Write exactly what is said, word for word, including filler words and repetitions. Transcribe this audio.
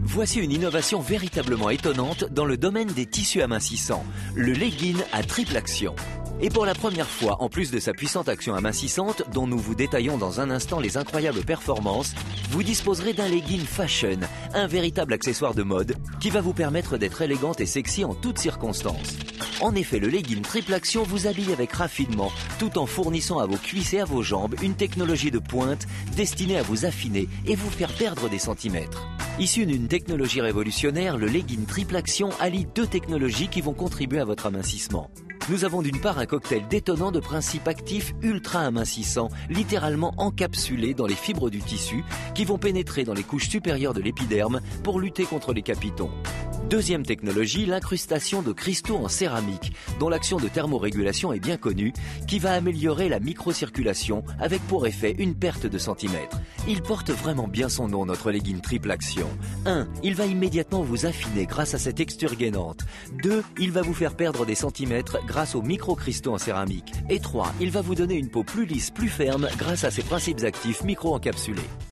Voici une innovation véritablement étonnante dans le domaine des tissus amincissants, le legging à triple action. Et pour la première fois, en plus de sa puissante action amincissante, dont nous vous détaillons dans un instant les incroyables performances, vous disposerez d'un legging fashion, un véritable accessoire de mode qui va vous permettre d'être élégante et sexy en toutes circonstances. En effet, le legging triple action vous habille avec raffinement, tout en fournissant à vos cuisses et à vos jambes une technologie de pointe destinée à vous affiner et vous faire perdre des centimètres. Issu d'une technologie révolutionnaire, le legging triple action allie deux technologies qui vont contribuer à votre amincissement. Nous avons d'une part un cocktail détonnant de principes actifs ultra amincissants, littéralement encapsulés dans les fibres du tissu, qui vont pénétrer dans les couches supérieures de l'épiderme pour lutter contre les capitons. Deuxième technologie, l'incrustation de cristaux en céramique, dont l'action de thermorégulation est bien connue, qui va améliorer la microcirculation avec pour effet une perte de centimètres. Il porte vraiment bien son nom, notre legging triple action. un. Il va immédiatement vous affiner grâce à sa texture gainante. deux. Il va vous faire perdre des centimètres grâce aux microcristaux en céramique. Et trois. Il va vous donner une peau plus lisse, plus ferme grâce à ses principes actifs micro-encapsulés.